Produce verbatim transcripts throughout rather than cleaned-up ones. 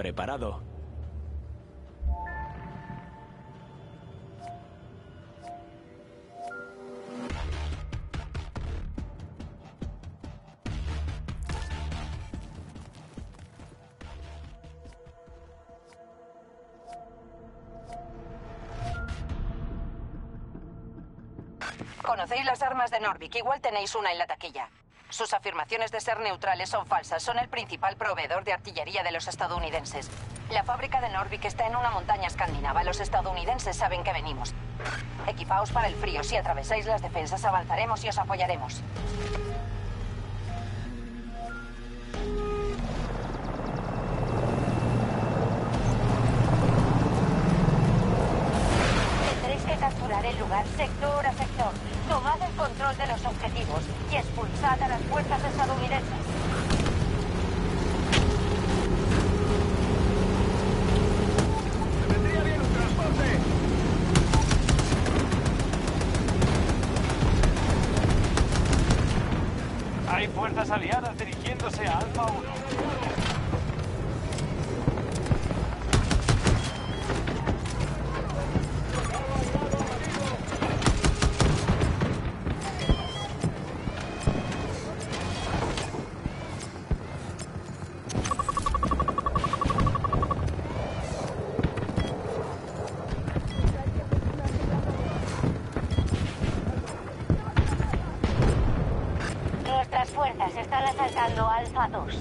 Preparado. Conocéis las armas de Norbik, igual tenéis una en la taquilla. Sus afirmaciones de ser neutrales son falsas, son el principal proveedor de artillería de los estadounidenses. La fábrica de Norbik está en una montaña escandinava, los estadounidenses saben que venimos. Equipaos para el frío, si atravesáis las defensas avanzaremos y os apoyaremos. Tendréis que capturar el lugar sector a sector. Tomad el control de los objetivos y expulsad a las fuerzas estadounidenses. ¡Me vendría bien un transporte! Hay fuerzas aliadas dirigiéndose a Alfa uno. Nuestras fuerzas están asaltando Alfa dos.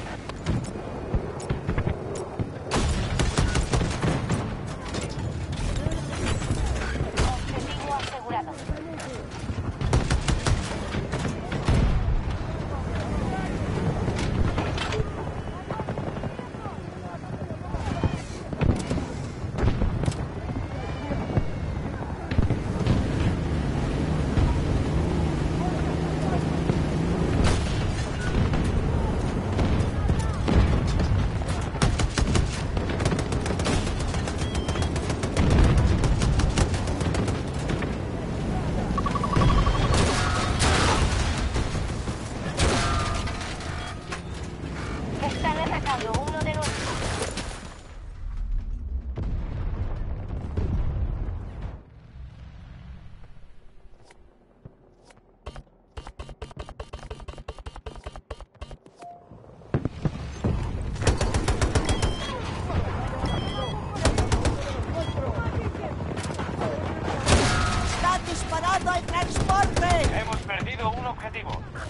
Objetivo asegurado. Están atacando uno de nuestros. ¡Están disparando al transporte! Hemos perdido un objetivo.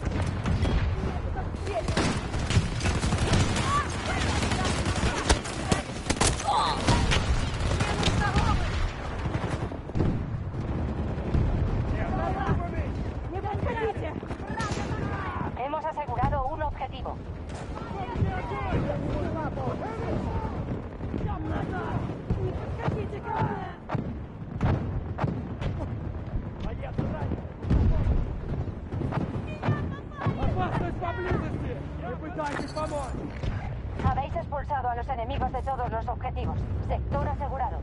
Hemos asegurado un objetivo. Habéis expulsado a los enemigos de todos los objetivos. Sector asegurado.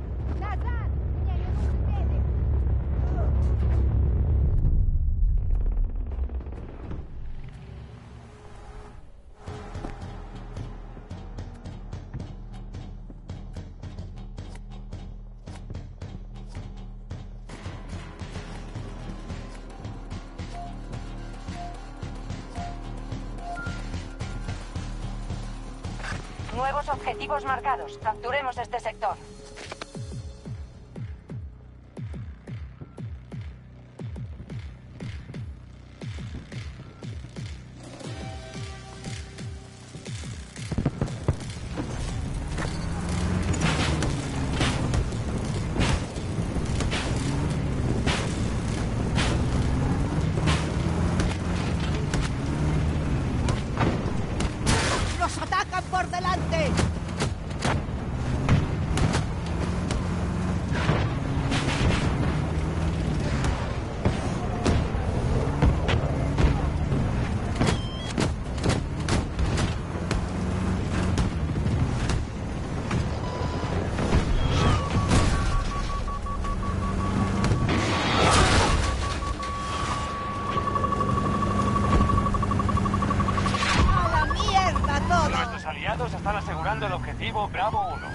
Nuevos objetivos marcados. Capturemos este sector. ¡Nos atacan por delante! ¡A la mierda todo! Nuestros aliados están asegurando el objetivo Bravo uno.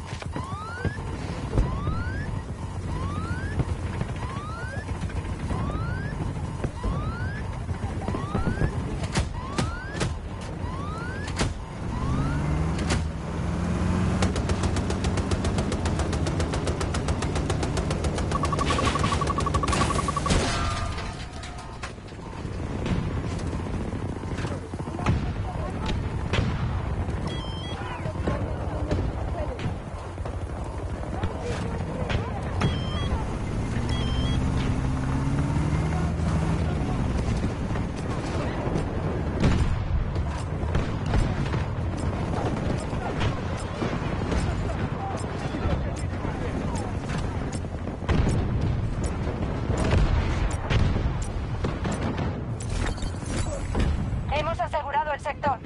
Hemos asegurado el sector.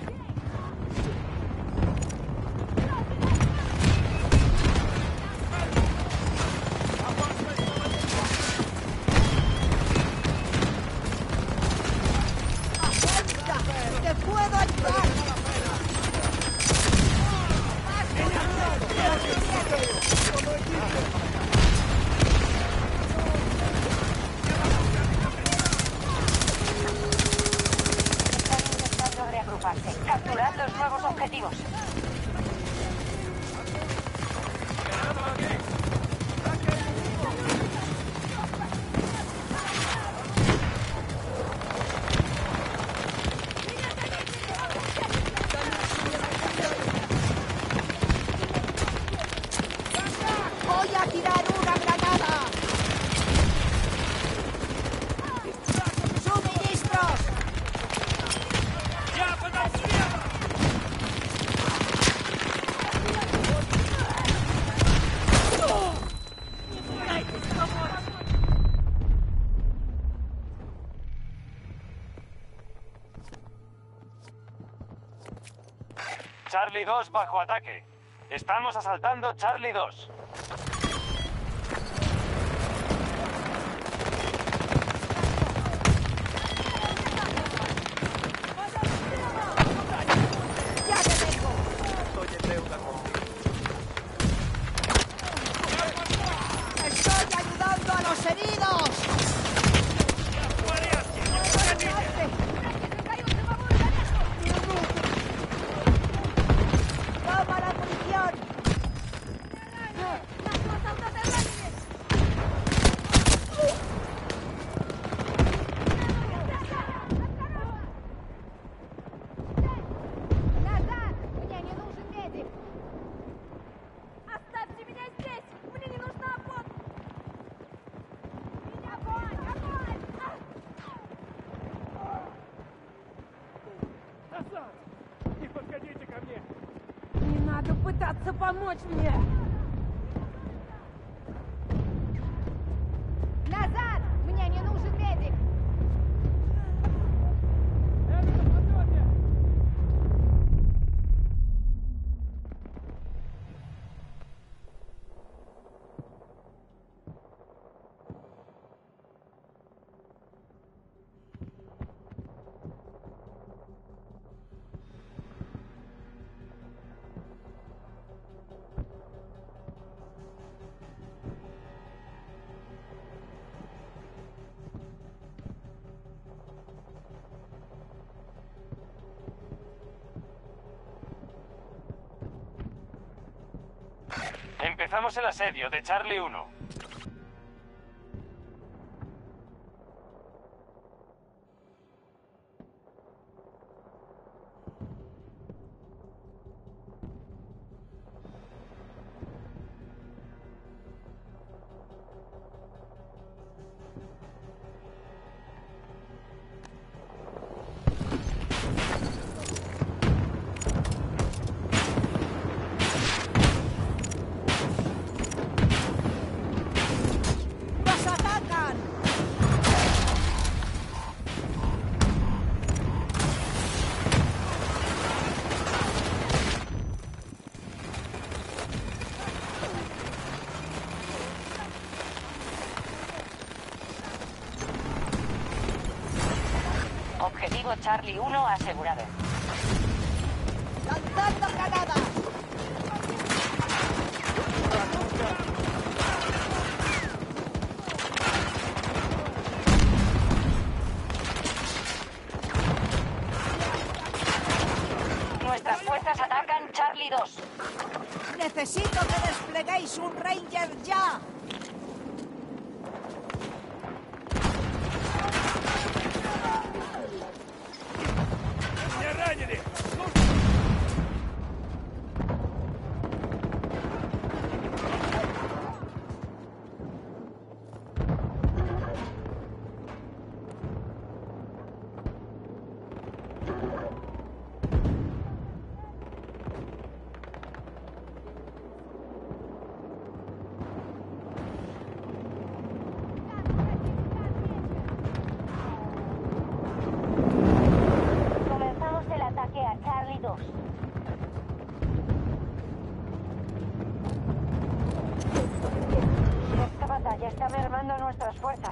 ¡Te puedo ayudar! Reagruparse. Capturad los nuevos objetivos. ¡Voy a tirar una granada! ¡Suministros! Charlie dos bajo ataque. Estamos asaltando Charlie dos. ¡Ya te tengo! Estoy en deuda contigo. ¡Estoy ayudando a los heridos! ¡Toma la munición! Назад! Мне не нужен медик! Оставьте меня здесь! Мне не нужна помощь! Меня огонь! Огонь! Назад! Не подходите ко мне! Не надо пытаться помочь мне! Назад! Мне не нужен медик! Empezamos el asedio de Charlie uno. Objetivo Charlie uno asegurado. ¡Lanzando granada! Nuestras fuerzas atacan Charlie dos. ¡Necesito que despleguéis un Ranger ya! Не ранены! Comenzamos el ataque a Charlie dos. Esta batalla está mermando nuestras fuerzas.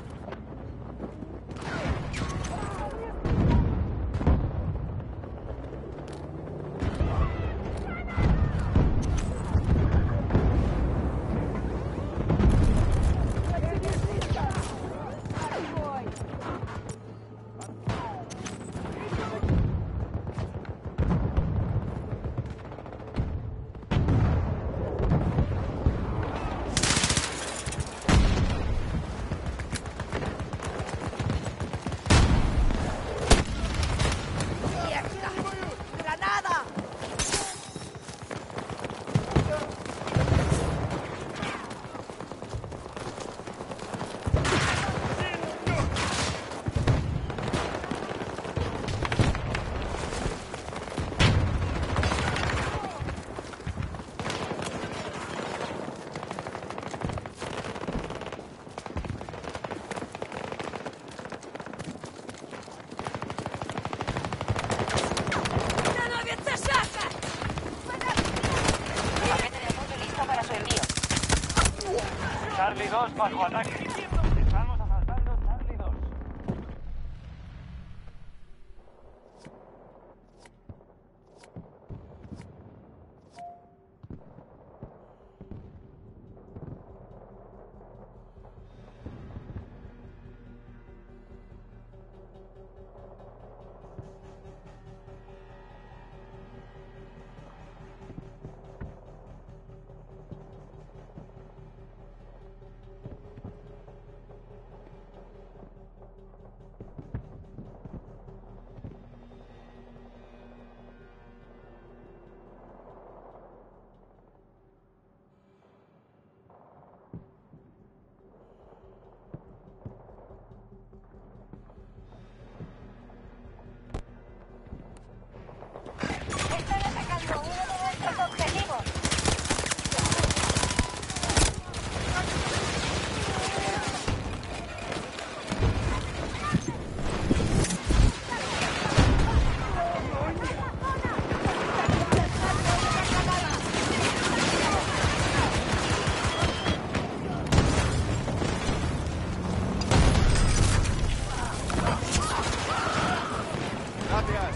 ¡Granada! Становится шаха! Paquete de apoyo listo para su envío. Charlie dos bajo ataque. Estamos asaltando Charlie dos. Están atacando uno de nuestros objetivos. Gracias.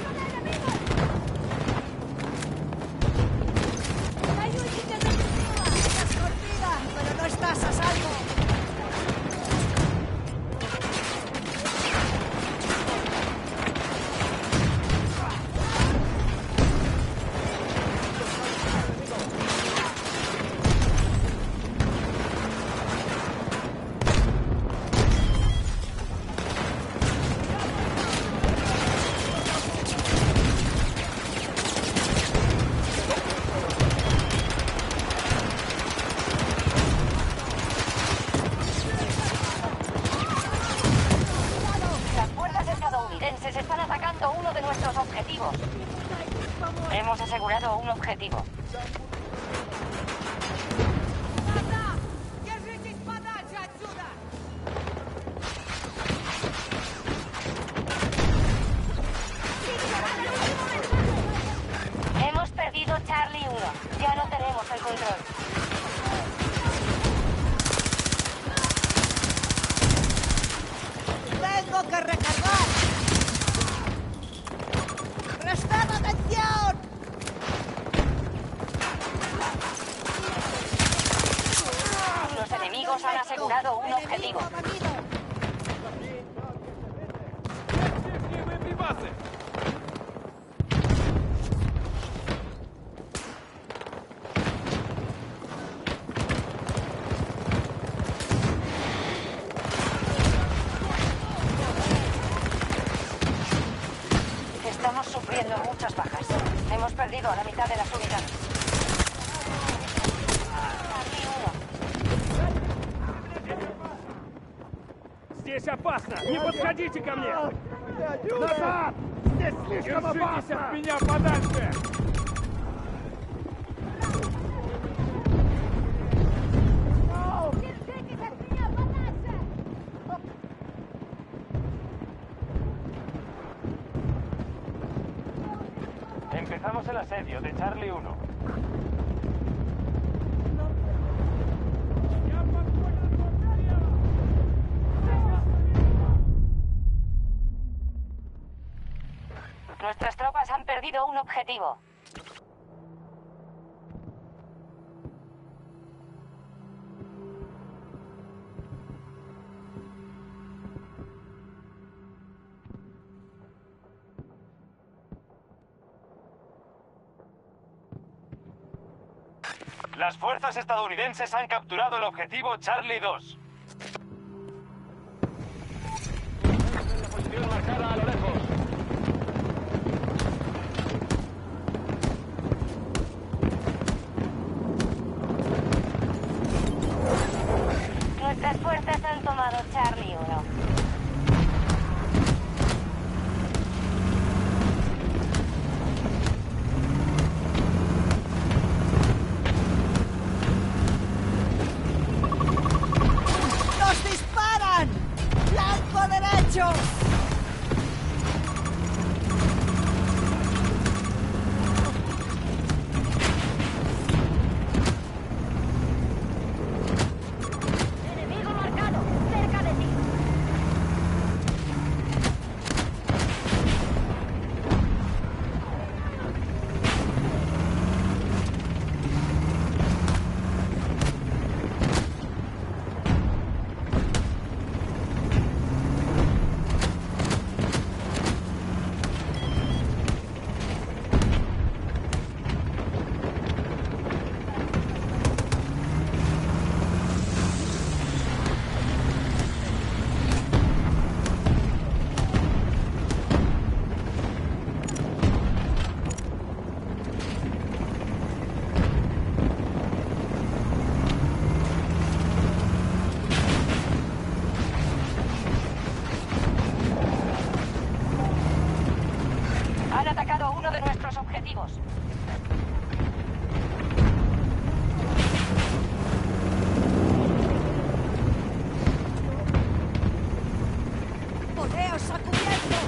¡Estás dormida! ¡Pero no estás a salvo! Las fuerzas estadounidenses están atacando uno de nuestros objetivos. Hemos asegurado un objetivo. Держитесь подальше отсюда! Hemos perdido Charlie uno. Ya no tenemos el control. ¡Tengo que recargar! ¡Prestad atención! capturado un objetivo. Enemigo abatido. Вы припасы! Estamos sufriendo muchas bajas. Hemos perdido a la mitad de las unidades. Charlie uno. Здесь опасно! Не подходите ко мне! Назад! Здесь слишком опасно! Держитесь от меня подальше! Держитесь от меня подальше! Empezamos el asedio de Charlie uno. Nuestras tropas han perdido un objetivo. Las fuerzas estadounidenses han capturado el objetivo Charlie dos. En la posición marcada a lo lejos. Nuestras fuerzas han tomado Charlie uno. ¡Nos disparan! ¡Blanco derecho! Enemigo marcado, cerca de ti. Han atacado a uno de nuestros objetivos. ¡Poneos a cubierto!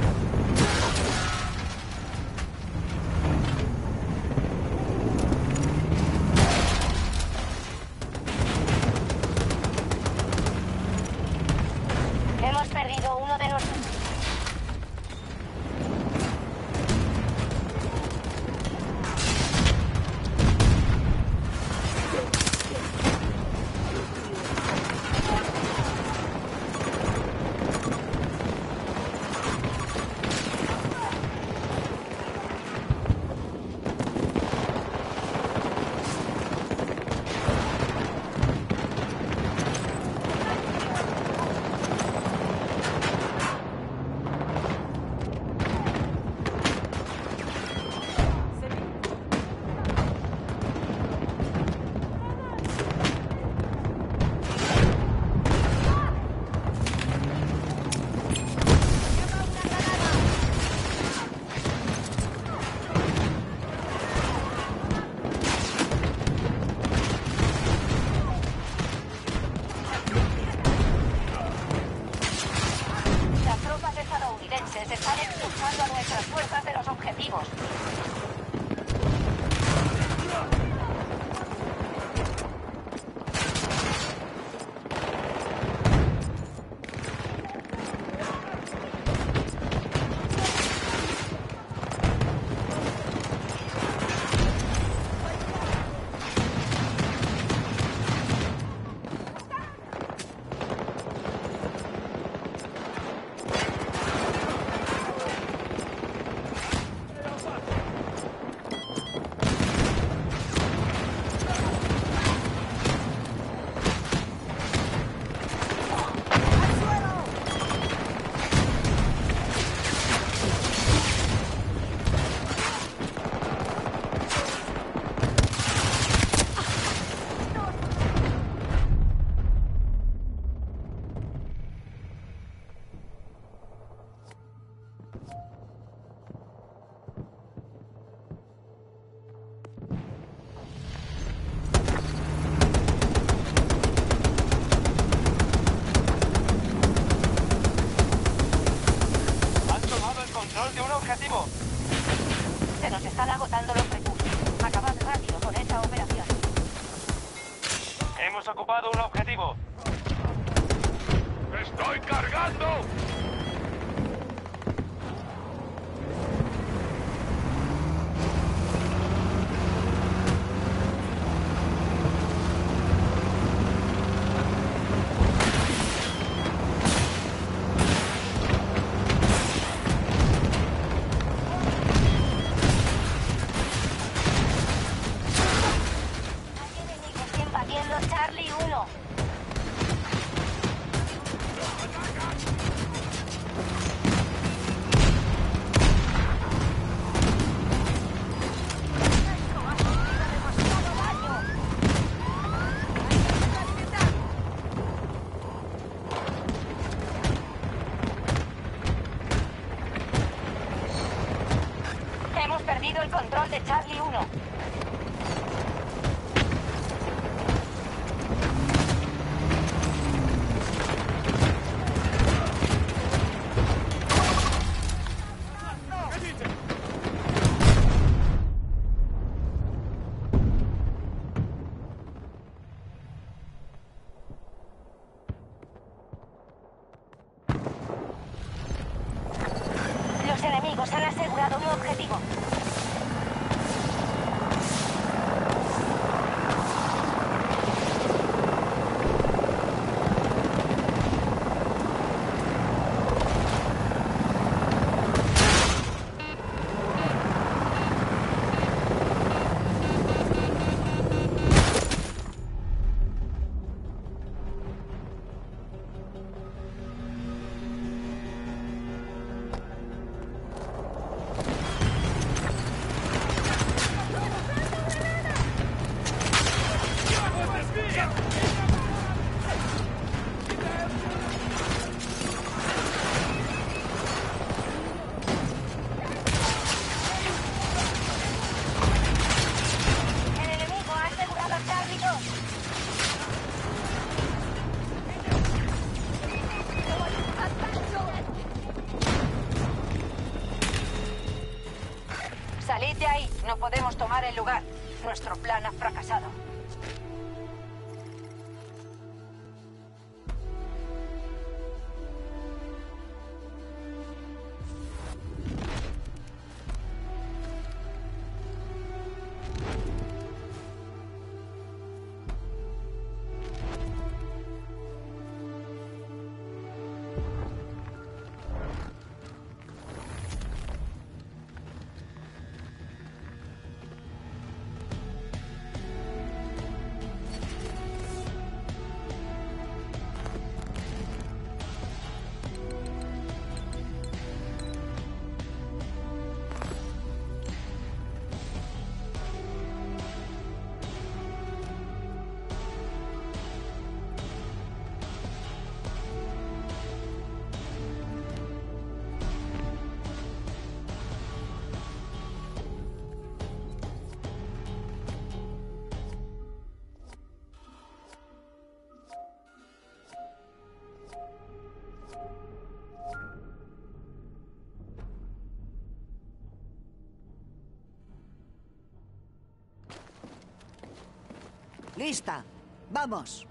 Hemos perdido uno de nuestros... Las tropas estadounidenses están expulsando a nuestras fuerzas de los objetivos. objetivo. Se nos están agotando los recursos. Acabad rápido con esa operación. Hemos ocupado un objetivo. ¡Estoy cargando! Hay enemigos invadiendo Charlie uno. Hemos perdido el control de Charlie uno. Los enemigos han asegurado un objetivo. El enemigo ha asegurado a Charlie dos. Salid de ahí. No podemos tomar el lugar. Nuestro plan ha fracasado. Lista. Vamos.